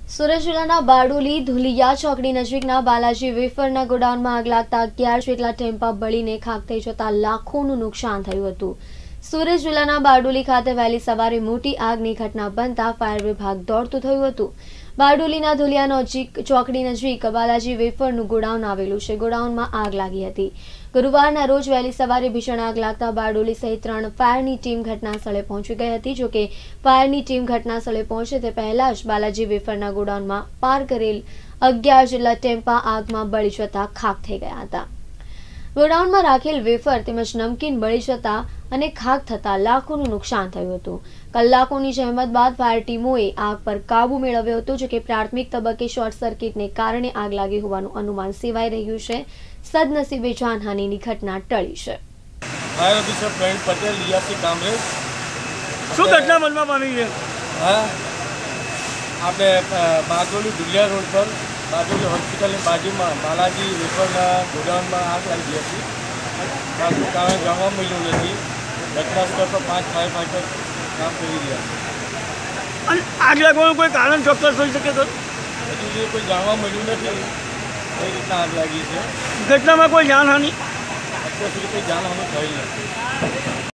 સુરત જિલ્લાના બારડોલી ધુલિયા ચોકડી નજીકના બાલાજી વેફરના ગોડાઉનમાં આગ લાગતા 11 જેટલા ટેમ્પા બળીને ખાખ થઈ જતા લાખોનું નુકસાન થયું હતું। સુરત જિલ્લાના બારડોલી ખાતે વહેલી સવારે મોટી આગની ઘટના બનતા ફાયર વિભાગ દોડતું થયું હતું। બારડોલીના ધુલિયા ચોકડી નજીક બાલાજી વેફરનું ગોડાઉન આવેલું છે। ગોડાઉનમાં આગ લાગી હતી। ગુરુવારના રોજ વહેલી સવારે ભીષણ આગ લાગતા બારડોલી સહિત 3 ફાયરની ટીમ ઘટના સ્થળે પહોંચી ગઈ હતી। જોકે ફાયરની ટીમ ઘટના સ્થળે પહોંચે તે પહેલા જ બાલાજી વેફરના ગોડાઉનમાં પાર કરેલ 11 જેટલા ટેમ્પા આગમાં બળી જતા ખાખ થઈ ગયા હતા। ગોડાઉનમાં રાખેલ વેફર તેમજ નમકીન બળી જતા અને ખાખ થતા લાખોનું નુકસાન થયું હતું। કલાકોની જહેમત બાદ ફાયર ટીમોએ આગ પર કાબુ મેળવ્યો હતો। જો કે પ્રાથમિક તબક્કે શોર્ટ સર્કિટને કારણે આગ લાગી હોવાનું અનુમાન સેવાઈ રહ્યું છે। સદનસીબે જાનહાનિની ઘટના ટળી છે। फायर ऑफिसर प्रवीण पटेल लियासी कामरेज શું ઘટના બનવા પામી છે? हाँ આપણે બારડોલી ધુલિયા રોડ પર બારડોલી હોસ્પિટલની બાજુમાં બાલાજી વેફરના ગોડાઉનમાં આગ લાગી હતી। આગનું કારણ જાણવા મળ્યું નથી। ઘટના સ્થળ પર 5 ફાયર ફાઈટર કામ કરી રહ્યા છે। અને આગ લાગવાનું કોઈ કારણ ચોક્કસ હોઈ શકે તો? હજુ સુધી કોઈ જાણવા મળ્યું નથી કઈ રીતના આગ લાગી છે। ઘટનામાં કોઈ જાનહાનિ? અત્યાર સુધી કોઈ જાનહાનિ થઈ નથી।